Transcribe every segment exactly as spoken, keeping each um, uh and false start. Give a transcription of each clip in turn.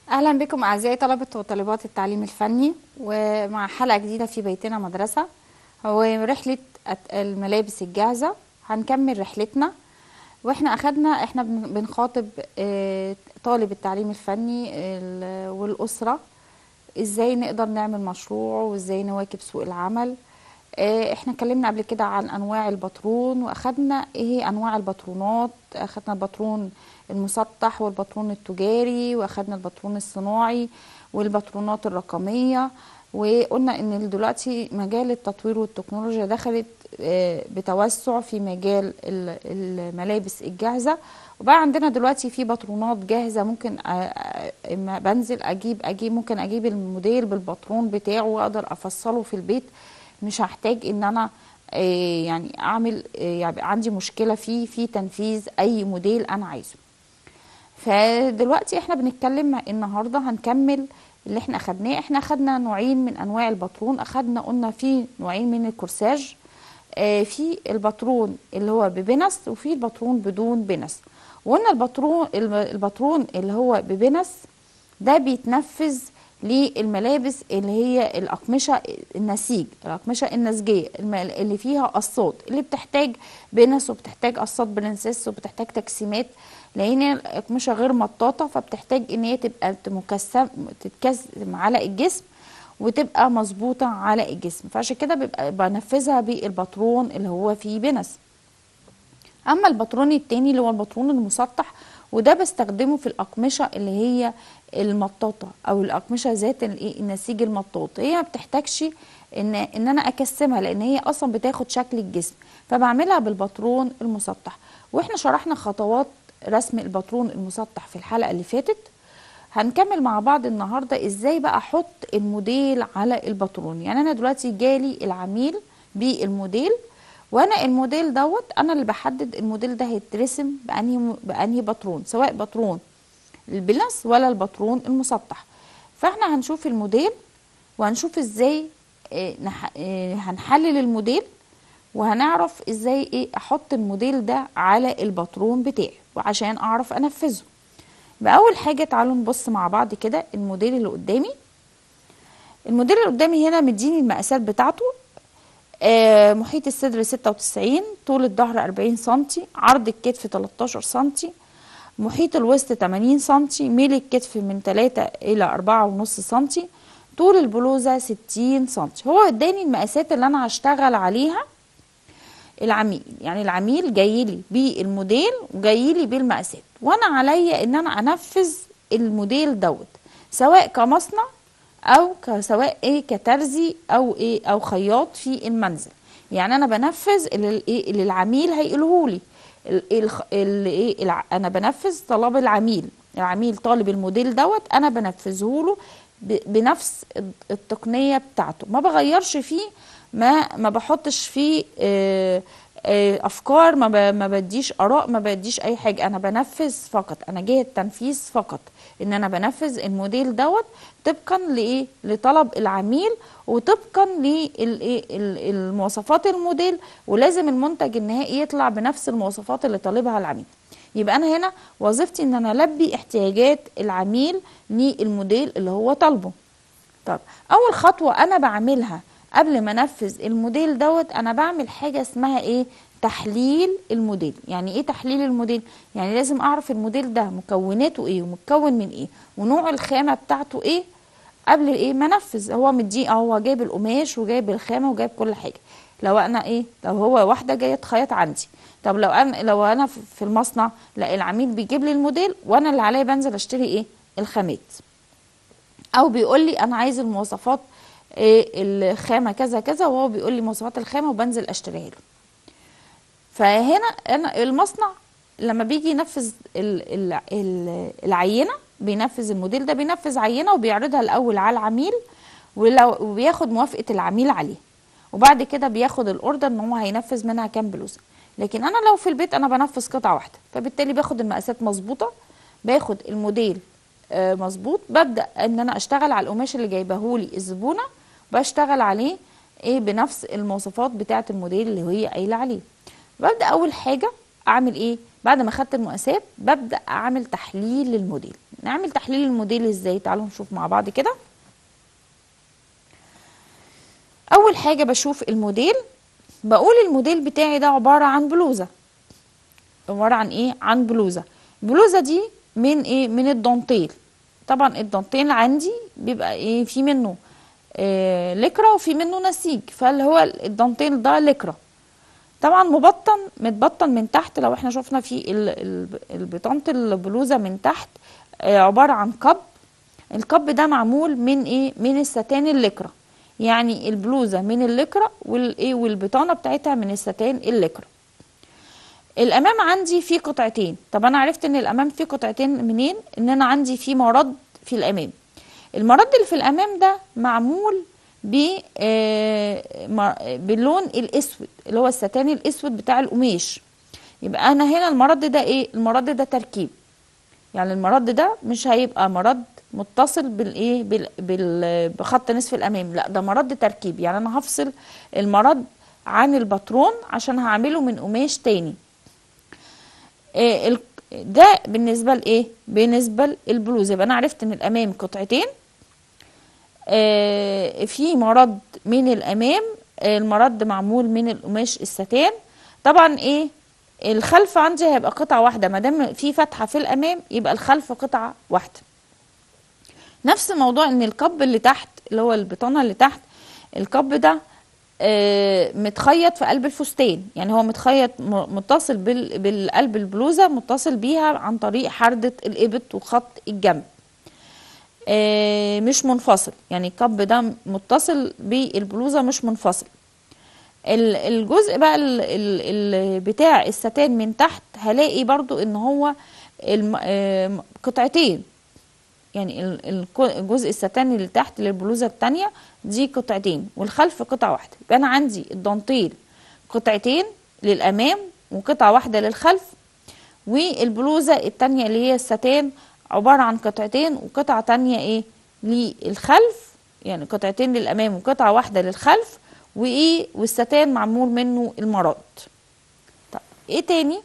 أهلا بكم أعزائي طلبة وطالبات التعليم الفني، ومع حلقة جديدة في بيتنا مدرسة. هو رحلة الملابس الجاهزة. هنكمل رحلتنا، واحنا أخدنا احنا بن- بنخاطب آه، طالب التعليم الفني ال- والأسرة، ازاي نقدر نعمل مشروع وازاي نواكب سوق العمل. آه، احنا اتكلمنا قبل كده عن انواع الباترون، واخدنا ايه هي انواع الباترونات. اخدنا الباترون المسطح والباترون التجاري، واخدنا الباترون الصناعي والباترونات الرقمية. وقلنا ان دلوقتي مجال التطوير والتكنولوجيا دخلت آه، بتوسع في مجال ال- الملابس الجاهزة. وبقى عندنا دلوقتي في باترونات جاهزة، ممكن آه، آه، اما بنزل اجيب اجيب ممكن اجيب الموديل بالباترون بتاعه واقدر افصله في البيت. مش هحتاج ان انا آه، يعني اعمل آه، يعني عندي مشكلة في في تنفيذ اي موديل انا عايزه. فدلوقتي احنا بنتكلم النهارده هنكمل اللي احنا اخدناه. احنا اخدنا نوعين من انواع الباترون. اخدنا قلنا في نوعين من الكورساج، آه، في الباترون اللي هو ببنس وفي الباترون بدون بنس. وقلنا الباترون الباترون اللي هو ببنس ده بيتنفذ للملابس اللي هي الأقمشة النسيج، الأقمشة النسيجية الم- اللي فيها قصات، اللي بتحتاج بنس وبتحتاج قصات برنسيس وبتحتاج تجسيمات، لأن الأقمشة غير مطاطة، فبتحتاج إن هي تبقى مكسم تتكسم على الجسم وتبقى مظبوطة على الجسم. فعشان كده بيبقى بنفذها بالباترون اللي هو فيه بنس. اما الباترون التاني اللي هو الباترون المسطح، وده بستخدمه في الاقمشه اللي هي المطاطه او الاقمشه ذات الايه النسيج المطاط. هي ما بتحتاجش ان ان انا اكسمها، لان هي اصلا بتاخد شكل الجسم، فبعملها بالباترون المسطح. واحنا شرحنا خطوات رسم الباترون المسطح في الحلقه اللي فاتت. هنكمل مع بعض النهارده ازاي بقى احط الموديل على الباترون. يعني انا دلوقتي جالي العميل بالموديل، وانا الموديل دوت انا اللي بحدد الموديل ده هيترسم بانهي بانهي باترون، سواء باترون البلس ولا الباترون المسطح. فاحنا هنشوف الموديل وهنشوف ازاي آه، نح- آه، هنحلل الموديل، وهنعرف ازاي ايه احط الموديل ده على الباترون بتاعي وعشان اعرف انفذه. بأول حاجة تعالوا نبص مع بعض كده الموديل اللي قدامي. الموديل اللي قدامي هنا مديني المقاسات بتاعته. آه محيط الصدر ستة وتسعين، طول الظهر أربعين سنتي، عرض الكتف تلتاشر سنتي، محيط الوسط تمانين سنتي، ميل الكتف من تلاتة إلى أربعة ونص سنتي، طول البلوزة ستين سنتي. هو اداني المقاسات اللي أنا هشتغل عليها. العميل يعني العميل جاي لي بالموديل وجاي لي بالمقاسات، وانا عليا ان انا انفذ الموديل دوت، سواء كمصنع او سواء ايه كترزي او ايه او خياط في المنزل. يعني انا بنفذ اللي, إيه اللي العميل هيقوله لي. اللي ايه الع- انا بنفذ طلب العميل. العميل طالب الموديل دوت، انا بنفذه له ب- بنفس التقنية بتاعته، ما بغيرش فيه، ما ما بحطش فيه آه، آه، افكار، ما ب- ما بديش اراء، ما بديش اي حاجه. انا بنفذ فقط، انا جايه التنفيذ فقط، ان انا بنفذ الموديل دوت طبقا لايه لطلب العميل وطبقا للمواصفات الموديل. ولازم المنتج النهائي يطلع بنفس المواصفات اللي طالبها العميل. يبقى انا هنا وظيفتي ان انا البي احتياجات العميل للموديل اللي هو طالبه. طب اول خطوه انا بعملها قبل ما انفذ الموديل دوت، انا بعمل حاجه اسمها ايه؟ تحليل الموديل. يعني ايه تحليل الموديل؟ يعني لازم اعرف الموديل ده مكوناته ايه ومتكون من ايه ونوع الخامه بتاعته ايه قبل ايه ما انفذ. هو مدي هو جايب القماش وجايب الخامه وجايب كل حاجه. لو انا ايه لو هو واحده جايه تخيط عندي، طب لو انا لو انا في المصنع، لا العميل بيجيب لي الموديل وانا اللي عليا بنزل اشتري ايه؟ الخامات. او بيقول لي انا عايز المواصفات إيه الخامه كذا كذا، وهو بيقول لي مواصفات الخامه وبنزل اشتريها له. فهنا انا المصنع لما بيجي ينفذ ال- ال- ال- العينه، بينفذ الموديل ده، بينفذ عينه وبيعرضها الاول على العميل، ولو وبياخد موافقه العميل عليه، وبعد كده بياخد الاوردر ان هو هينفذ منها كام بلوزه. لكن انا لو في البيت انا بنفذ قطعه واحده، فبالتالي باخد المقاسات مظبوطه، باخد الموديل آه، مظبوط، ببدا ان انا اشتغل على القماش اللي جايبهولي الزبونه، بشتغل عليه ايه بنفس المواصفات بتاعه الموديل اللي هي قايله عليه. ببدا اول حاجه اعمل ايه؟ بعد ما خدت المقاسات ببدأ اعمل تحليل للموديل. نعمل تحليل الموديل ازاي؟ تعالوا نشوف مع بعض كده. اول حاجة بشوف الموديل، بقول الموديل بتاعي ده عبارة عن بلوزة. عبارة عن ايه؟ عن بلوزة. البلوزة دي من ايه؟ من الدانتيل. طبعا الدانتيل عندي بيبقى ايه؟ في منه آه لكرة وفي منه نسيج، فاللي هو الدانتيل ده لكرة. طبعا مبطن، متبطن من تحت. لو احنا شفنا في البطانة البلوزة من تحت آه عبارة عن كب. الكب ده معمول من ايه؟ من الستان اللكرة. يعني البلوزة من اللكرة والايه والبطانة بتاعتها من الستان اللكرة. الامام عندي فيه قطعتين. طب انا عرفت ان الامام فيه قطعتين منين؟ ان انا عندي فيه مرد في الامام. المرد اللي في الامام ده معمول ب باللون الاسود اللي هو الستان الاسود بتاع القماش. يبقى انا هنا المرد ده ايه؟ المرد ده تركيب. يعني المرد ده مش هيبقى مرد متصل بالايه بال... بال... بخط نصف الامام، لا ده مرد تركيب. يعني انا هفصل المرد عن الباترون عشان هعمله من قماش تاني. إيه ده بالنسبه لايه؟ بالنسبه للبلوزه. يبقى انا عرفت ان الامام قطعتين، إيه في مرد من الامام، المرد معمول من القماش الستان. طبعا ايه الخلف عندي هيبقى قطعه واحده، ما دام في فتحه في الامام يبقى الخلف قطعه واحده. نفس موضوع ان الكب اللي تحت اللي هو البطانه اللي تحت، الكب ده آه متخيط في قلب الفستان. يعني هو متخيط متصل بالقلب البلوزه، متصل بيها عن طريق حردة الابط وخط الجنب، آه مش منفصل. يعني الكب ده متصل بالبلوزه مش منفصل. الجزء بقى ال ال بتاع الستان من تحت هلاقي برضو ان هو آه قطعتين. يعني الجزء الستاني اللي تحت للبلوزه الثانيه دي قطعتين والخلف قطعه واحده. يبقى انا عندي الدانتيل قطعتين للامام وقطعه واحده للخلف، والبلوزه الثانيه اللي هي الستان عباره عن قطعتين وقطعه ثانيه ايه للخلف. يعني قطعتين للامام وقطعه واحده للخلف، وايه والستان معمول منه المراد. طب ايه تاني؟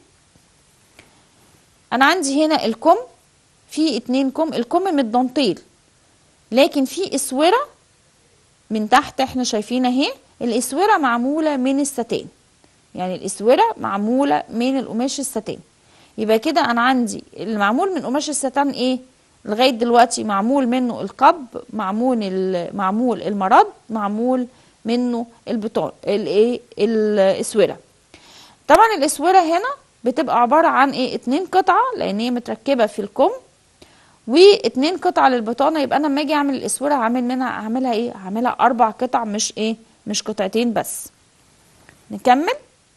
انا عندي هنا الكم، في اتنين كم. الكم من الدانتيل لكن في اسوره من تحت احنا شايفينها اهي. الاسوره معموله من الستان، يعني الاسوره معموله من القماش الستان. يبقى كده انا عندي المعمول من قماش الستان ايه لغايه دلوقتي؟ معمول منه القب، معمول معمول المرد، معمول منه البطان الايه الاسوره. طبعا الاسوره هنا بتبقى عباره عن ايه؟ اتنين قطعه لان هي متركبه في الكم، واتنين قطعه للبطانه. يبقى انا لما اجي اعمل الاسوره هعمل منها هعملها ايه؟ هعملها اربع قطع مش ايه؟ مش قطعتين بس. نكمل.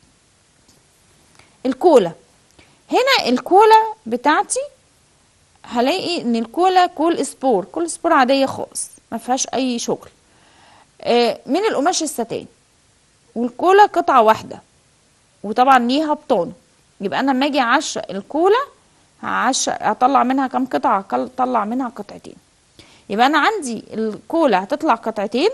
الكولا. هنا الكولا بتاعتي هلاقي ان الكولا كول سبور، كول سبور عاديه خالص ما فيهاش اي شغل، آه من القماش الستان. والكولا قطعه واحده وطبعا ليها بطانه. يبقى انا لما اجي اعشق الكولا هعشق هطلع منها كام قطعه؟ هطلع منها قطعتين. يبقى انا عندي الكولا هتطلع قطعتين،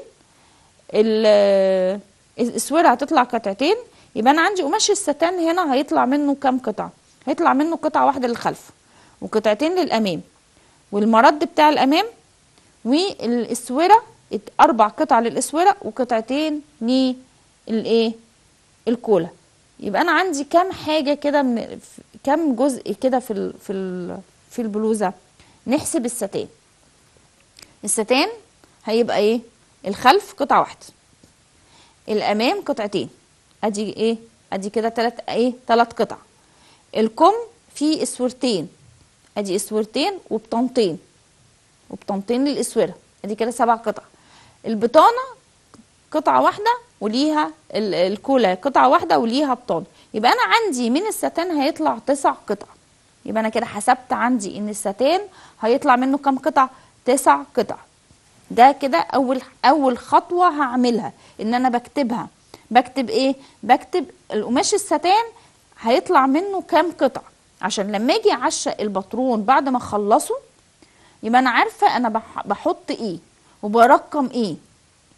الاسوره هتطلع قطعتين. يبقى انا عندي قماش الستان هنا هيطلع منه كام قطعه؟ هيطلع منه قطعه واحده للخلف وقطعتين للامام والمرد بتاع الامام، والاسوره اربع قطع للاسوره وقطعتين للايه الكولا. يبقى انا عندي كام حاجه كده، من كام جزء كده في ال في ال في البلوزه. نحسب الستان. الستان هيبقى ايه؟ الخلف قطعه واحده، الامام قطعتين، ادي ايه؟ ادي كده ثلاث ايه؟ ثلاث قطع. الكم فيه اسورتين، ادي اسورتين وبطانتين، وبطانتين للاسوره، ادي كده سبع قطع. البطانه قطعه واحده وليها الكولا قطعه واحده وليها بطانه. يبقى انا عندي من الستان هيطلع تسع قطع. يبقى انا كده حسبت عندي ان الستان هيطلع منه كام قطع؟ تسع قطع. ده كده اول اول خطوه هعملها، ان انا بكتبها. بكتب ايه؟ بكتب القماش الستان هيطلع منه كام قطع، عشان لما اجي اعشق الباترون بعد ما اخلصه يبقى انا عارفه انا بحط ايه وبرقم ايه،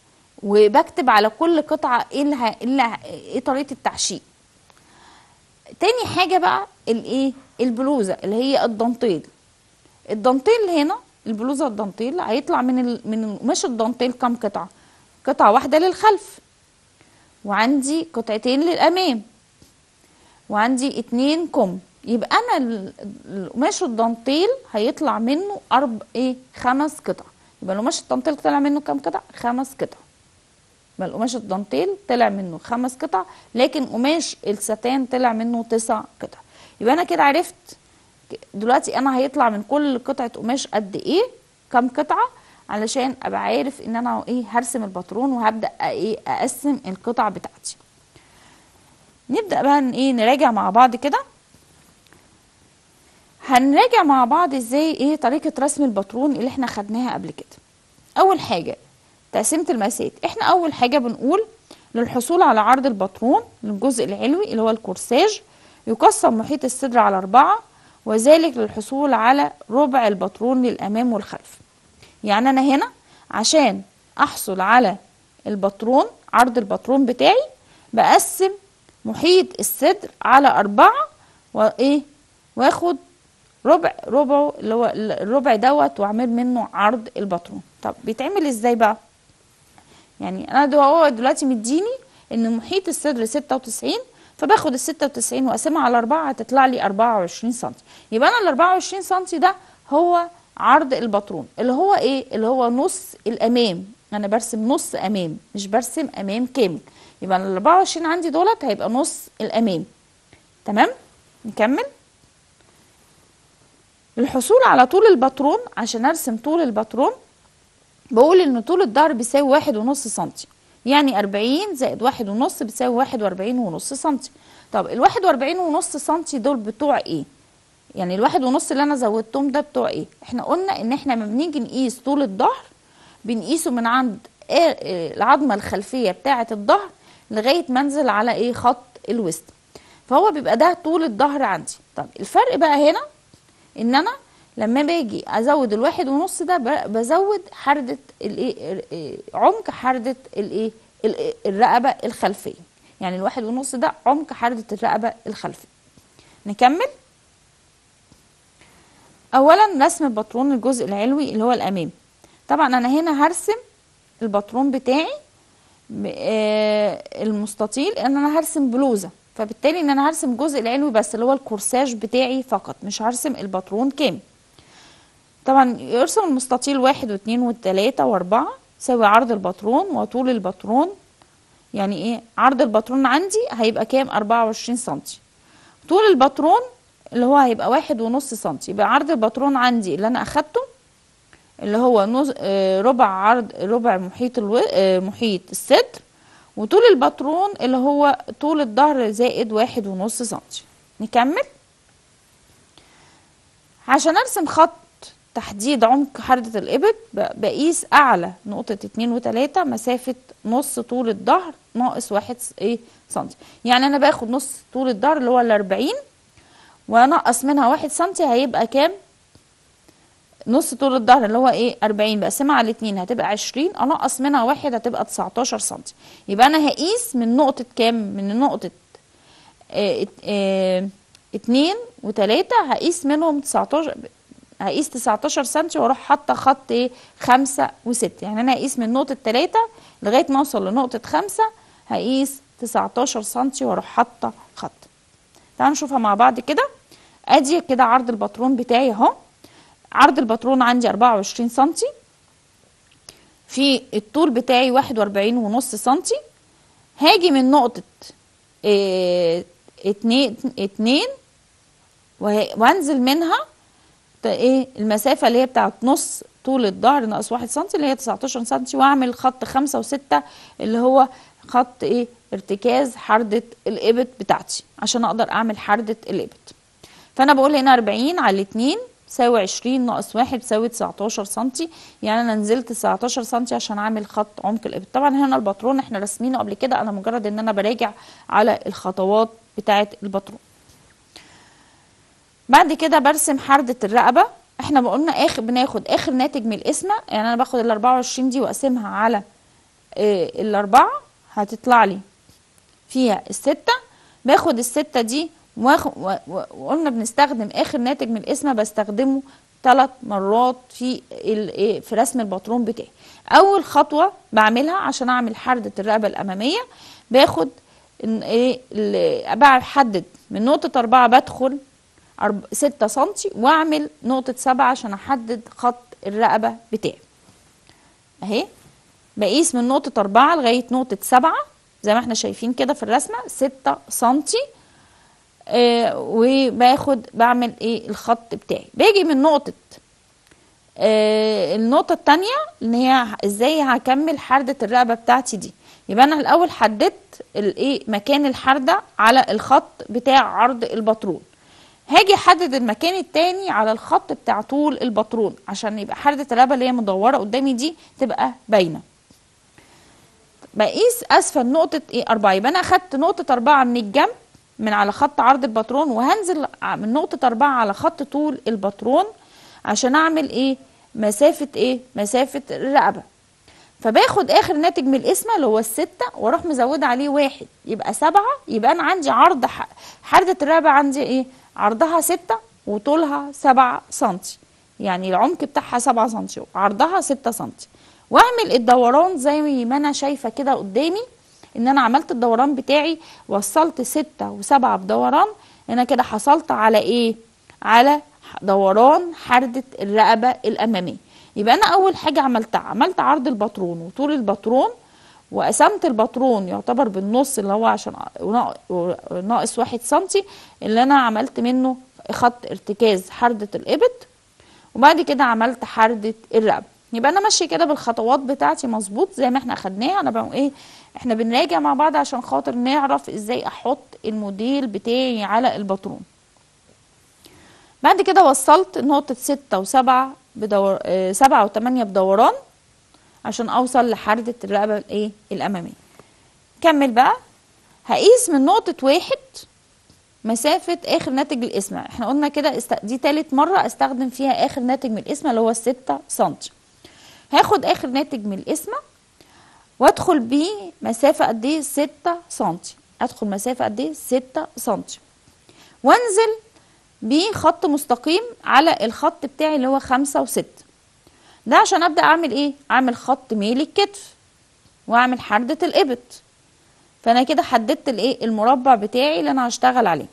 وبكتب على كل قطعه ايه اللي ايه طريقه التعشيق. تاني حاجة بقى الايه، البلوزة اللي هي الدانتيل. الدانتيل هنا البلوزة الدانتيل هيطلع من ال... من قماش الدانتيل كام قطعة؟ قطعة واحدة للخلف، وعندي قطعتين للأمام، وعندي اتنين كم. يبقى انا القماش الدانتيل هيطلع منه ارب ايه خمس قطع. يبقى القماش الدانتيل طلع منه كام قطع؟ خمس قطع. يبقى القماش الدانتيل طلع منه خمس قطع، لكن قماش الستان طلع منه تسع قطع. يبقى انا كده عرفت دلوقتي انا هيطلع من كل قطعه قماش قد ايه، كام قطعه، علشان ابقى عارف ان انا ايه هرسم الباترون وهبدا ايه اقسم القطع بتاعتي. نبدا بقى ايه نراجع مع بعض كده. هنراجع مع بعض ازاي ايه طريقه رسم الباترون اللي احنا خدناها قبل كده. اول حاجه تقسيمه المقاسات. احنا اول حاجه بنقول للحصول على عرض الباترون للجزء العلوي اللي هو الكورساج يقسم محيط الصدر على أربعة، وذلك للحصول على ربع الباترون للأمام والخلف. يعني أنا هنا عشان أحصل على الباترون عرض الباترون بتاعي بقسم محيط الصدر على أربعة، وإيه واخد ربع ربعه اللي هو الربع دوت واعمل منه عرض الباترون. طب بيتعمل ازاي بقى؟ يعني انا ده هو دلوقتي مديني ان محيط الصدر ستة وتسعين، فباخد ال ستة وتسعين واقسمها على أربعة هتطلع لي أربعة وعشرين سنتي. يبقى انا ال أربعة وعشرين سنتي ده هو عرض الباترون اللي هو ايه؟ اللي هو نص الامام. انا برسم نص امام مش برسم امام كامل. يبقى ال أربعة وعشرين عندي دولت هيبقى نص الامام. تمام؟ نكمل. للحصول على طول الباترون، عشان ارسم طول الباترون بقول ان طول الظهر بيساوي واحد ونص سنتي، يعني أربعين زائد واحد ونص بتساوي واحد وأربعين ونص سنتي. طب الواحد وأربعين ونص سنتي دول بتوع ايه؟ يعني الواحد ونص اللي انا زودتهم ده بتوع ايه؟ احنا قلنا ان احنا لما بنيجي نقيس طول الظهر بنقيسه من عند العظمه الخلفيه بتاعه الظهر لغايه ما انزل على ايه خط الوسط، فهو بيبقى ده طول الظهر عندي. طب الفرق بقى هنا ان انا لما باجي ازود الواحد ونص ده بزود حردة الايه عمق حردة الايه الرقبة الخلفية. يعني الواحد ونص ده عمق حردة الرقبة الخلفية. نكمل. اولا رسم الباترون الجزء العلوي اللي هو الامام. طبعا انا هنا هرسم الباترون بتاعي المستطيل ان انا هرسم بلوزة، فبالتالي ان انا هرسم الجزء العلوي بس اللي هو الكورساج بتاعي فقط، مش هرسم الباترون كامل. طبعا يرسم المستطيل واحد واثنين وثلاثة واربعة يساوي عرض الباترون وطول الباترون. يعني ايه عرض الباترون عندي هيبقى كام؟ أربعة وعشرين سنتي. طول الباترون اللي هو هيبقى واحد ونص سنتي. يبقى عرض الباترون عندي اللي انا اخدته اللي هو نص ربع عرض ربع محيط الو... محيط الصدر، وطول الباترون اللي هو طول الظهر زائد واحد ونص سنتي. نكمل. عشان ارسم خط تحديد عمق حردة الإبط بقيس أعلى نقطة اتنين وتلاتة مسافة نص طول الظهر ناقص واحد ايه سنتي. يعني أنا باخد نص طول الظهر اللي هو الأربعين وأنقص منها واحد سنتي هيبقى كام؟ نص طول الظهر اللي هو ايه أربعين بقسمها على اتنين هتبقى عشرين، أنقص منها واحد هتبقى تسعتاشر سنتي. يبقى أنا هقيس من نقطة كام؟ من نقطة اه اه اتنين وتلاتة هقيس منهم تسعتاشر، هقيس تسعتاشر سنتي واروح حاطه خط ايه خمسة وستة. يعني انا هقيس من نقطة تلاتة لغاية ما اوصل لنقطة خمسة هقيس تسعتاشر سنتي واروح حاطه خط. تعالوا نشوفها مع بعض كده. ادي كده عرض الباترون بتاعي اهو. عرض الباترون عندي أربعة وعشرين سنتي، في الطول بتاعي واحد وأربعين ونص سنتي. هاجي من نقطة اه اتنين اتنين وهنزل منها ايه المسافه اللي هي بتاعت نص طول الظهر ناقص واحد سنتي اللي هي تسعتاشر سنتي، واعمل خط خمسة وستة اللي هو خط ايه ارتكاز حردة الإبط بتاعتي عشان اقدر اعمل حردة الإبط. فانا بقول هنا أربعين على اتنين تساوي عشرين ناقص واحد تساوي تسعتاشر سنتي. يعني انا نزلت تسعتاشر سنتي عشان اعمل خط عمق الإبط. طبعا هنا الباترون احنا راسمينه قبل كده، انا مجرد ان انا براجع على الخطوات بتاعه الباترون. بعد كده برسم حردة الرقبة. احنا قلنا اخر بناخد اخر ناتج من القسمة، يعني انا باخد ال أربعة وعشرين دي واقسمها على اه الاربعة هتطلع لي فيها الستة. باخد الستة دي وقلنا بنستخدم اخر ناتج من القسمه، بستخدمه ثلاث مرات في في رسم الباترون بتاعي. اول خطوه بعملها عشان اعمل حردة الرقبه الاماميه، باخد ايه، بحدد من نقطه أربعة بدخل ستة سنتي واعمل نقطه سبعة عشان احدد خط الرقبه بتاعي اهي. بقيس من نقطه أربعة لغايه نقطه سبعة زي ما احنا شايفين كده في الرسمه ستة سنتي. آه وباخد بعمل ايه الخط بتاعي. باجي من نقطة آه النقطة التانية ان هي ازاي هكمل حردة الرقبة بتاعتي دي. يبقى انا الاول حددت الايه مكان الحردة على الخط بتاع عرض الباترون. هاجي احدد المكان التاني على الخط بتاع طول الباترون عشان يبقى حردة الرقبة اللي هي مدورة قدامي دي تبقى باينة. بقيس اسفل نقطة ايه أربعة. يبقى انا اخدت نقطة أربعة من الجنب من على خط عرض الباترون، وهنزل من نقطة أربعة على خط طول الباترون عشان أعمل إيه مسافة إيه مسافة الرقبة. فباخد آخر ناتج من القسمة اللي هو الستة وأروح مزودة عليه واحد يبقى سبعة. يبقى أنا عندي عرض حردة الرقبة عندي إيه عرضها ستة وطولها سبعة سنتي، يعني العمق بتاعها سبعة سنتي وعرضها ستة سنتي. وأعمل الدوران زي ما أنا شايفة كده قدامي ان انا عملت الدوران بتاعي، وصلت ستة وسبعة بدوران. انا كده حصلت على ايه على دوران حردة الرقبة الامامية. يبقى انا اول حاجة عملتها عملت عرض الباترون وطول الباترون، وقسمت الباترون يعتبر بالنص اللي هو عشان ناقص واحد سنتي اللي انا عملت منه خط ارتكاز حردة الابط، وبعد كده عملت حردة الرقبة. يبقى انا ماشيه كده بالخطوات بتاعتي مظبوط زي ما احنا اخدناها. انا بقى ايه احنا بنراجع مع بعض عشان خاطر نعرف ازاي احط الموديل بتاعي على الباترون. بعد كده وصلت نقطه ستة وسبعة بدور اه سبعة وثمانية بدوران عشان اوصل لحردة الرقبه الايه الاماميه. كمل بقى. هقيس من نقطه واحد مسافه اخر ناتج القسمه. احنا قلنا كده است... دي تالت مره استخدم فيها اخر ناتج من القسمه اللي هو ستة سنتي. هاخد اخر ناتج من القسمه وادخل بيه مسافه قد ايه ستة سنتي. ادخل مسافه قد ايه ستة سنتي وانزل بيه خط مستقيم على الخط بتاعي اللي هو خمسة وستة. ده عشان ابدا اعمل ايه اعمل خط ميل الكتف واعمل حردة الابط. فانا كده حددت الايه المربع بتاعي اللي انا هشتغل عليه.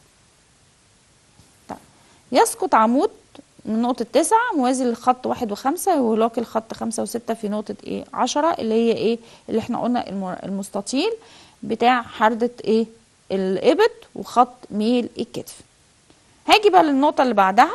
طيب يسقط عمود من نقطة تسعة موازي للخط واحد وخمسة ويلاقي الخط خمسة وستة في نقطة ايه عشرة اللي هي ايه اللي احنا قلنا المستطيل بتاع حردة ايه الابط وخط ميل الكتف. هاجي بقى للنقطة اللي بعدها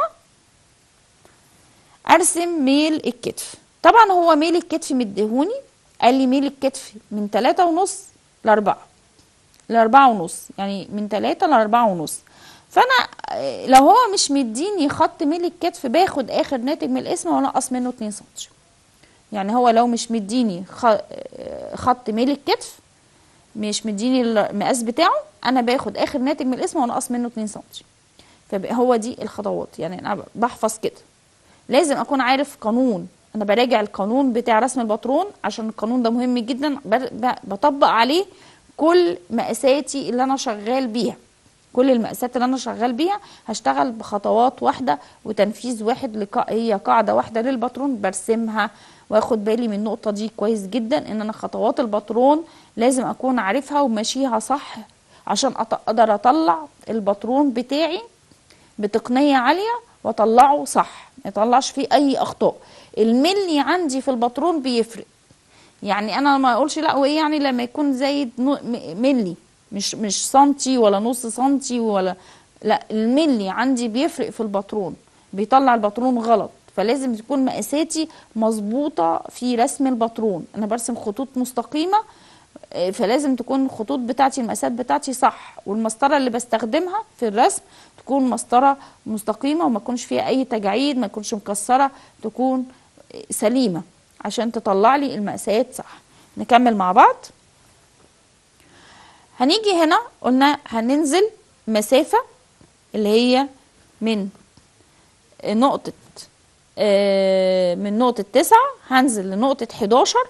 ارسم ميل الكتف. طبعا هو ميل الكتف مديهوني قال لي ميل الكتف من تلاتة ونص لأربعة لأربعة ونص، يعني من تلاتة لأربعة ونص. فانا لو هو مش مديني خط ميل الكتف باخد اخر ناتج من القسمه وانقص منه اتنين سنتي. يعني هو لو مش مديني خط ميل الكتف مش مديني المقاس بتاعه انا باخد اخر ناتج من القسمه وانقص منه اتنين سنتي. فهو دي الخطوات. يعني انا بحفظ كده لازم اكون عارف قانون. انا براجع القانون بتاع رسم الباترون عشان القانون ده مهم جدا، بطبق عليه كل مقاساتي اللي انا شغال بيها. كل المقاسات اللي انا شغال بيها هشتغل بخطوات واحده وتنفيذ واحد لق... هي قاعده واحده للباترون برسمها واخد بالي من النقطه دي كويس جدا ان انا خطوات الباترون لازم اكون عارفها وماشيها صح عشان اقدر اطلع الباترون بتاعي بتقنيه عاليه واطلعه صح ما يطلعش فيه اي اخطاء. الملي عندي في الباترون بيفرق. يعني انا ما اقولش لا وايه يعني لما يكون زايد ملي مش مش سنتي ولا نص سنتي ولا لا، الملي عندي بيفرق في الباترون بيطلع الباترون غلط. فلازم تكون مقاساتي مظبوطه في رسم الباترون. انا برسم خطوط مستقيمه فلازم تكون الخطوط بتاعتي المقاسات بتاعتي صح، والمسطره اللي بستخدمها في الرسم تكون مسطره مستقيمه وما يكونش فيها اي تجاعيد، ما تكونش مكسره، تكون سليمه عشان تطلع لي المقاسات صح. نكمل مع بعض. هنيجي هنا قلنا هننزل مسافة اللي هي من نقطة من نقطة تسعة هنزل لنقطة حداشر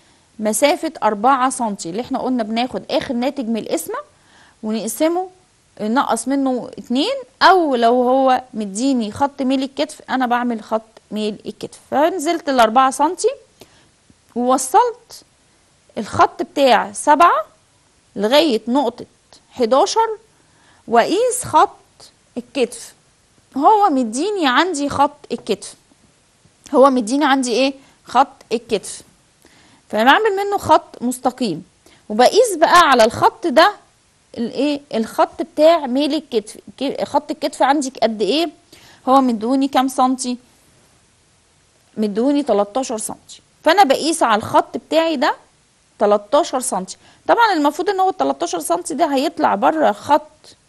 مسافة أربعة سنتي اللي احنا قلنا بناخد آخر ناتج من القسمة ونقسمه نقص منه اتنين، او لو هو مديني خط ميل الكتف انا بعمل خط ميل الكتف. فنزلت الاربعة سنتي ووصلت الخط بتاع سبعة لغاية نقطة حداشر، واقيس خط الكتف. هو مديني عندي خط الكتف، هو مديني عندي ايه؟ خط الكتف. فبعمل منه خط مستقيم، وبقيس بقى على الخط ده الايه؟ الخط بتاع ميل الكتف. خط الكتف عندي قد ايه؟ هو مدوني كام سنتي؟ مدوني تلتاشر سنتي. فانا بقيس على الخط بتاعي ده تلتاشر سنتي. طبعا المفروض ان هو ال تلتاشر سنتي ده هيطلع بره خط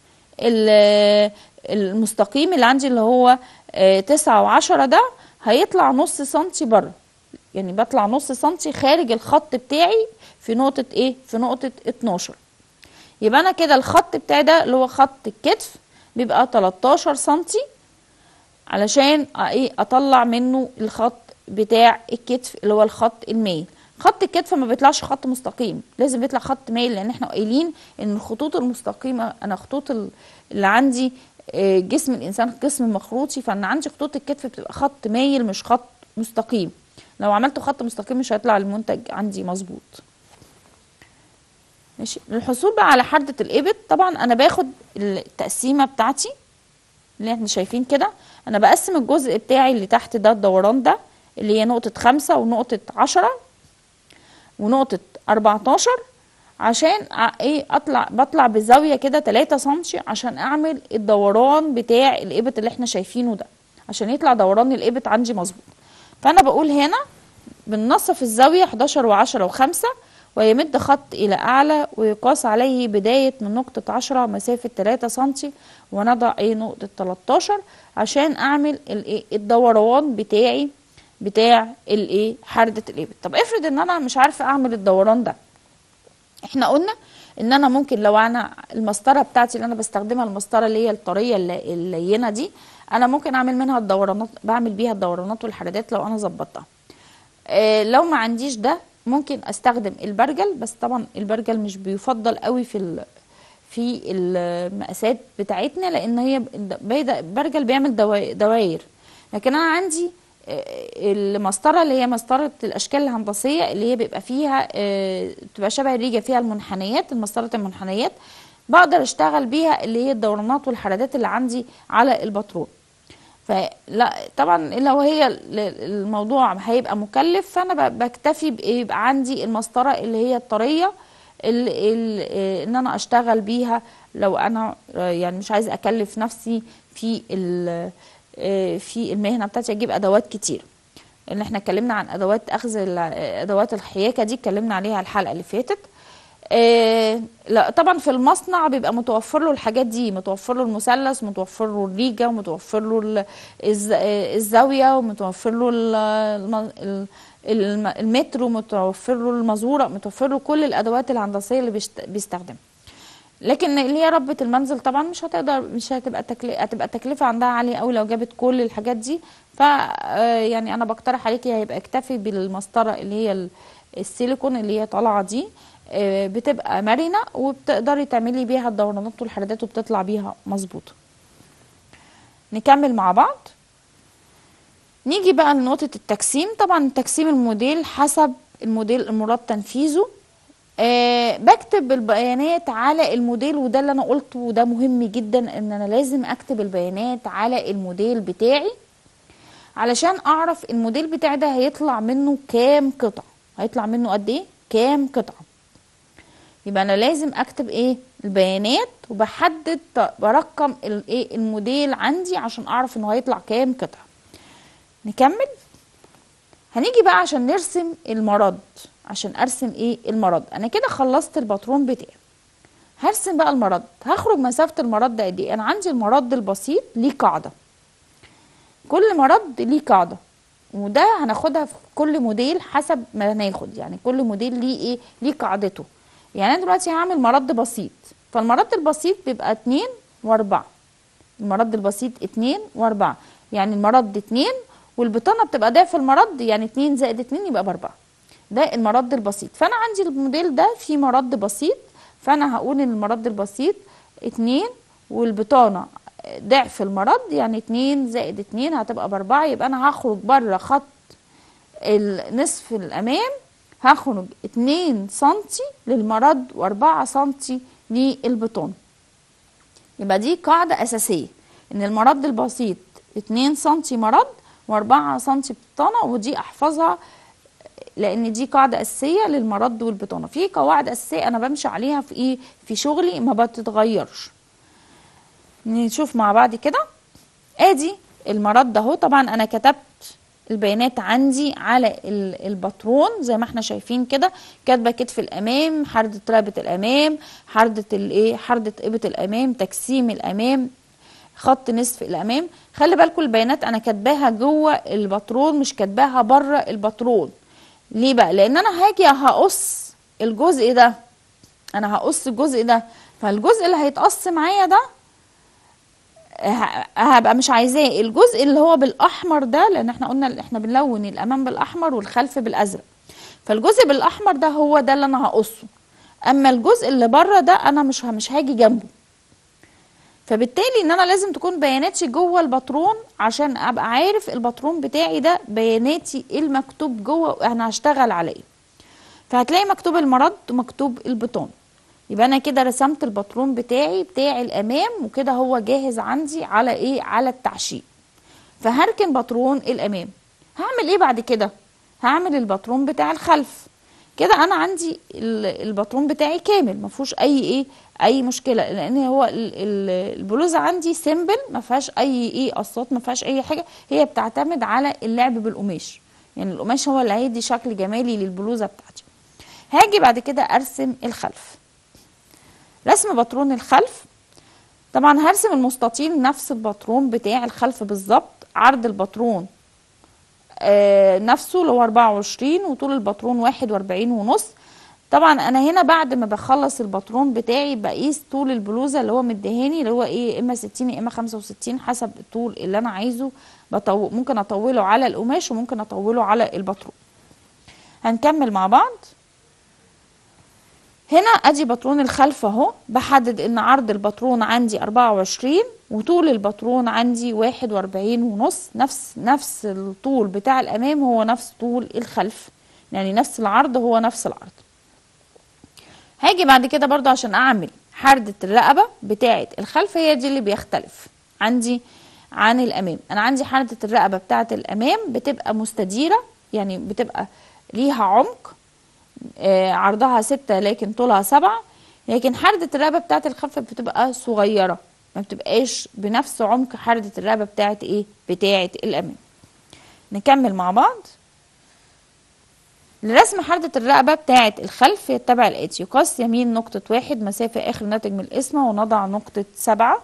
المستقيم اللي عندي اللي هو تسعة وعشرة، ده هيطلع نص سنتي بره، يعني بطلع نص سنتي خارج الخط بتاعي في نقطة ايه؟ في نقطة اتناشر. يبقى انا كده الخط بتاعي ده اللي هو خط الكتف بيبقى تلتاشر سنتي علشان ايه؟ اطلع منه الخط بتاع الكتف اللي هو الخط المايل. خط الكتف ما بيطلعش خط مستقيم، لازم يطلع خط مايل، لان احنا قايلين ان الخطوط المستقيمه، انا خطوط اللي عندي جسم الانسان جسم مخروطي، فانا عندي خطوط الكتف بتبقى خط مايل مش خط مستقيم. لو عملت خط مستقيم مش هيطلع المنتج عندي مظبوط. ماشي. للحصول بقى على حردة الإبط، طبعا انا باخد التقسيمه بتاعتي اللي احنا شايفين كده. انا بقسم الجزء بتاعي اللي تحت ده، الدوران ده اللي هي نقطه خمسة ونقطه عشرة ونقطة اربعتاشر، عشان ايه؟ اطلع بطلع بزاوية كده تلاتة سنتي عشان اعمل الدوران بتاع الإبط اللي احنا شايفينه ده، عشان يطلع دوران الإبط عندي مظبوط. فانا بقول هنا بننصف الزاوية حداشر وعشرة وخمسة، ويمد خط الى اعلى ويقاس عليه بداية من نقطة عشرة مسافة تلاتة سنتي، ونضع ايه؟ نقطة تلتاشر عشان اعمل الايه؟ الدوران بتاعي بتاع الايه؟ حردة الإبط. طب افرض ان انا مش عارفه اعمل الدوران ده. احنا قلنا ان انا ممكن لو انا المسطره بتاعتي اللي انا بستخدمها، المسطره اللي هي الطريه اللينه دي، انا ممكن اعمل منها الدورانات، بعمل بيها الدورانات والحردات لو انا ظبطتها. اه لو ما عنديش ده ممكن استخدم البرجل، بس طبعا البرجل مش بيفضل قوي في ال في المقاسات بتاعتنا، لان هي البرجل بيعمل دواير. لكن انا عندي المسطره اللي هي مسطره الاشكال الهندسيه اللي هي بيبقى فيها بتبقى شبه الريجه، فيها المنحنيات، المسطره المنحنيات، بقدر اشتغل بيها اللي هي الدورانات والحردات اللي عندي على الباترون. فلا طبعا لو هي الموضوع هيبقى مكلف، فانا بكتفي بيبقى عندي المسطره اللي هي الطريه اللي اللي ان انا اشتغل بيها لو انا يعني مش عايزه اكلف نفسي في في المهنه بتاعتي اجيب ادوات كتير. لان احنا اتكلمنا عن ادوات اخذ ادوات الحياكه دي، اتكلمنا عليها الحلقه اللي فاتت. اه لا طبعا في المصنع بيبقى متوفر له الحاجات دي، متوفر له المثلث، متوفر له الريجه، ومتوفر له الزاويه، ومتوفر له المتر، ومتوفر له المزوره، متوفر له كل الادوات الهندسيه اللي بيستخدمها. لكن اللي هي ربة المنزل طبعا مش هتقدر، مش هتبقى تكلفة، هتبقى التكلفة عندها عالية قوي لو جابت كل الحاجات دي. ف يعني انا بقترح عليكي هيبقى اكتفي بالمسطرة اللي هي السيليكون اللي هي طالعة دي، بتبقى مرنة وبتقدري تعملي بيها الدورانات والحردات وبتطلع بيها مظبوطة. نكمل مع بعض. نيجي بقى لنقطة التقسيم. طبعا تقسيم الموديل حسب الموديل المراد تنفيذه. أه بكتب البيانات على الموديل، وده اللي انا قلته وده مهم جدا، ان انا لازم اكتب البيانات على الموديل بتاعي علشان اعرف الموديل بتاعي ده هيطلع منه كام قطعة، هيطلع منه قد ايه، كام قطعة. يبقى انا لازم اكتب ايه؟ البيانات، وبحدد برقم الايه؟ الموديل عندي عشان اعرف انه هيطلع كام قطعة. نكمل. هنيجي بقى عشان نرسم المرد، عشان ارسم ايه؟ المرد. انا كده خلصت الباترون بتاعي، هرسم بقى المرد. هخرج مسافة المرد قد ايه؟ انا عندي المرد البسيط ليه قاعدة، كل مرد ليه قاعدة، وده هناخدها في كل موديل حسب ما هناخد، يعني كل موديل ليه ايه؟ ليه قاعدته. يعني انا دلوقتي هعمل مرد بسيط، فالمرد البسيط بيبقى اتنين واربعة، المرد البسيط اتنين واربعة، يعني المرد اتنين والبطانة بتبقى ضعف المرد، يعني اتنين زائد اتنين يبقى باربعة. ده المرد البسيط. فانا عندي الموديل ده فيه مرد بسيط، فانا هقول ان المرد البسيط اتنين والبطانة ضعف المرد، يعني اتنين زائد اتنين هتبقى باربعة، يبقى انا هخرج بره خط النصف الامام، هخرج اتنين سنتي للمرد واربعة سنتي للبطانة. يبقى دي قاعدة اساسية، ان المرد البسيط اتنين سنتي مرد واربعة سنتي بطانة، ودي احفظها لان دي قاعدة اساسية للمرد والبطانة. في قواعد اساسية انا بمشي عليها في ايه في شغلي ما بتتغيرش. نشوف مع بعض كده. ادي المرد اهو، طبعا انا كتبت البيانات عندي على الباترون زي ما احنا شايفين كده، كاتبه كتف الامام، حردة رقبة الامام، حردة الايه حردة ابة الامام، تجسيم الامام، خط نصف الامام. خلي بالكم البيانات انا كاتباها جوه الباترون مش كاتباها بره الباترون. ليه بقى؟ لان انا هاجي هقص الجزء ده، انا هقص الجزء ده، فالجزء اللي هيتقص معايا ده هبقى مش عايزاه الجزء اللي هو بالاحمر ده، لان احنا قلنا احنا بنلون الامام بالاحمر والخلف بالازرق، فالجزء بالاحمر ده هو ده اللي انا هقصه، اما الجزء اللي بره ده انا مش مش هاجي جنبه. فبالتالي ان انا لازم تكون بياناتي جوه الباترون عشان ابقى عارف الباترون بتاعي ده بياناتي ايه المكتوب جوه انا هشتغل عليه. فهتلاقي مكتوب المرد ومكتوب البطان، يبقى انا كده رسمت الباترون بتاعي بتاع الامام، وكده هو جاهز عندي على ايه على التعشيق. فهركن باترون الامام. هعمل ايه بعد كده؟ هعمل الباترون بتاع الخلف. كده انا عندي الباترون بتاعي كامل ما فيهوش اي ايه اي مشكله، لان هو البلوزه عندي سيمبل ما فيهاش اي ايه قصات، ما فيهاش اي حاجه، هي بتعتمد على اللعب بالقماش، يعني القماش هو اللي هيدي شكل جمالي للبلوزه بتاعتي. هاجي بعد كده ارسم الخلف. رسم باترون الخلف، طبعا هرسم المستطيل نفس الباترون بتاع الخلف بالظبط. عرض الباترون آه نفسه اللي هو اربعة وعشرين، وطول الباترون واحد واربعين ونص. طبعا انا هنا بعد ما بخلص الباترون بتاعي بقيس طول البلوزه اللي هو مديهاني اللي هو ايه اما ستين يا اما خمسة وستين حسب الطول اللي انا عايزه. بطو... ممكن اطوله على القماش وممكن اطوله على الباترون. هنكمل مع بعض. هنا ادي باترون الخلف اهو، بحدد ان عرض الباترون عندي اربعة وعشرين وطول الباترون عندي واحد واربعين ونص، نفس نفس الطول بتاع الامام هو نفس طول الخلف، يعني نفس العرض هو نفس العرض. هاجي بعد كده برضو عشان اعمل حردة الرقبة بتاعة الخلف، هي دي اللي بيختلف عندي عن الامام. انا عندي حردة الرقبة بتاعة الامام بتبقى مستديرة، يعني بتبقى ليها عمق، آه عرضها ستة لكن طولها سبعة، لكن حردة الرقبة بتاعة الخلف بتبقى صغيرة، ما بتبقاش بنفس عمق حردة الرقبة بتاعة ايه بتاعة الامام. نكمل مع بعض. لرسم حردة الرقبة بتاعة الخلف يتبع الآتي: يقاس يمين نقطة واحد مسافة آخر ناتج من القسمة ونضع نقطة سبعة.